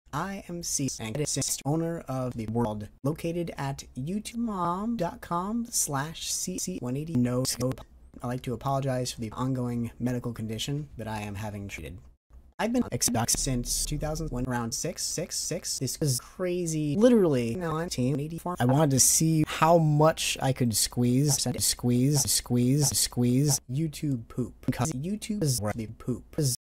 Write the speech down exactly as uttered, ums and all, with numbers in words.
I am C, owner of the world, located at youtubemom.com slash cc180 no scope. I'd like to apologize for the ongoing medical condition that I am having treated. I've been excited since two thousand one, around six six six. This is crazy. Literally, nineteen eighty-four. I wanted to see how much I could squeeze, squeeze, squeeze, squeeze YouTube poop. Because YouTube is where the poop is.